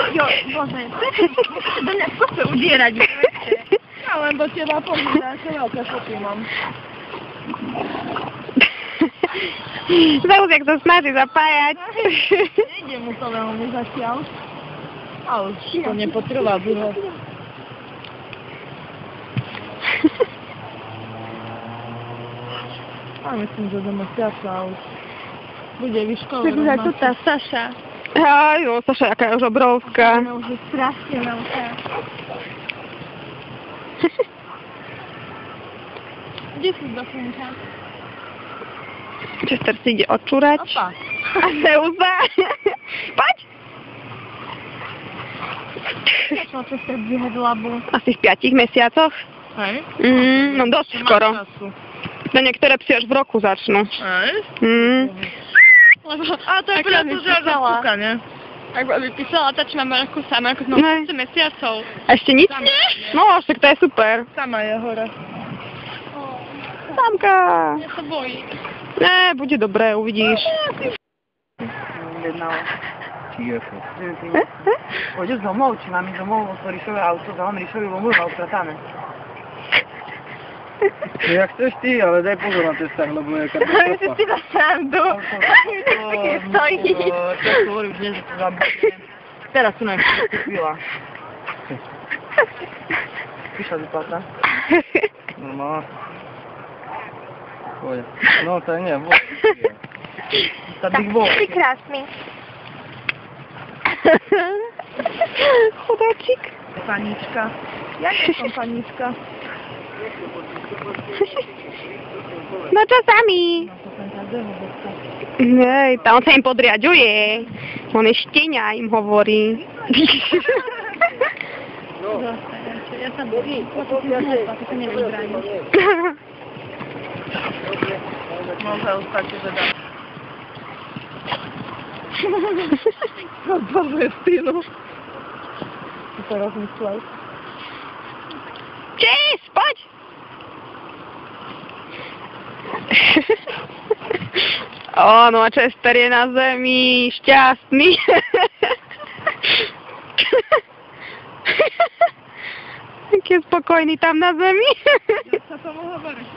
Jo, Bože, chcete do mňa v kope udierať, viete? Ja len do teba pomýšľam, čo veľké kopy mám. Zauz, jak sa snaží zapájať. Nejde mu to veľmi zatiaľ. Ale to nepotrvá dlho. A myslím, že do mesiaca už bude vyškolená. Takže tu tá Saša. Aj, jo, Saša, jaká je už obrovská. Ona už je strašne veľká. Kde sú dofunka? Chester si ide odčúrať. Opa. A Zeusa. Poď! Začal Chester dvíhať labu. Asi v 5 mesiacoch. Hej? No dosť skoro. No niektoré psy až v roku začnú. Hej? Lebo, a to je preto, že až odpúka, ne? Ak by písala tá, či máme ako sama, ako sme 8 mesiacov. A ešte nič? Sama. Nie? No, však to je super. Sama je hore. Samka. Ja sa bojím. Ne, bude dobré, uvidíš. Tijecho. Pôjdeš domov, či mám ísť domov, otvoríš svoje auto, dám Ríšovi lomu a upratáme. Jak chceš ty, ale daj pozor na testách, lebo je katastrofa. Si na srandu. Také stojí. Čo hovorím dnes, že to zabudne. Teraz tu nám chvíľa. Prišla vyplata? No. Pôjde. No to nie, bol. Tak bol. Si krásny. Chudáčik. Panička. Ja nie som panička. No čo sami? Hej, on sa im podriaďuje. On je štieňa, im hovorí. Ja sa bojím. Ja sa neviem brániť. Môže ostať, že dá. Rozporuje stylu. Si to rozmyslel. Čís, poď! Áno, a Chester je na zemi, šťastný. Aký je spokojný tam na zemi. Ja sa tomu hovorím.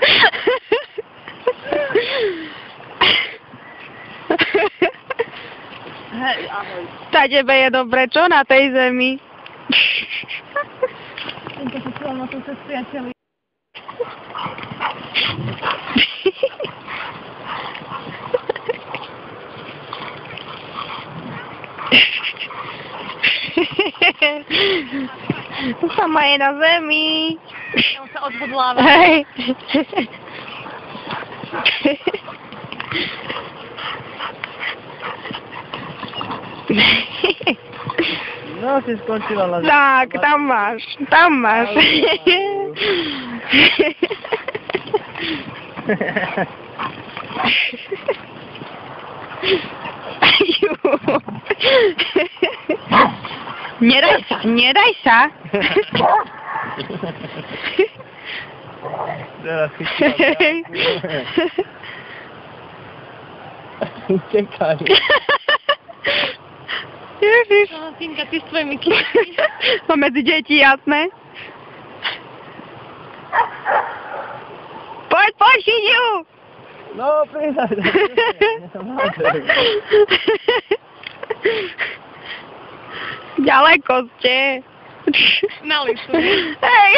Hej, ahoj. Tá tebe je dobre, čo na tej zemi? Tento sa chcel na to sa spriateli. Sama je na zemi. On sa odhodláva. Hej. No, si skončila na zemi. Tak, tam máš, tam máš. Nedaj sa, nedaj sa. Teraz chytila. Utekaj. Ježiš. No, Tinka, ty s tvojimi kytmi. To medzi deti, jasné. Poď, poď, chyť ju. No, pridaj. Ďaleko ste. Na listu. Hej.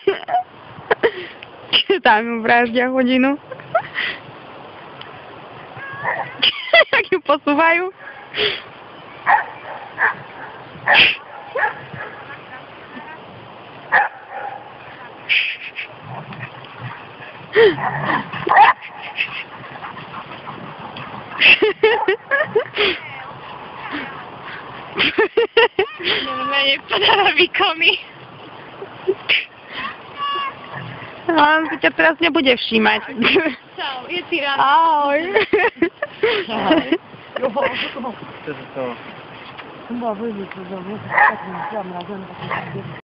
Tam ju vraždia hodinu. Jak ju posúvajú. Normálne podáva výkony. On si ťa teraz nebude všímať. Čau, je ti rád. Ahoj. To je to. Som bola veľmi, že tak mi vzám na zem, tak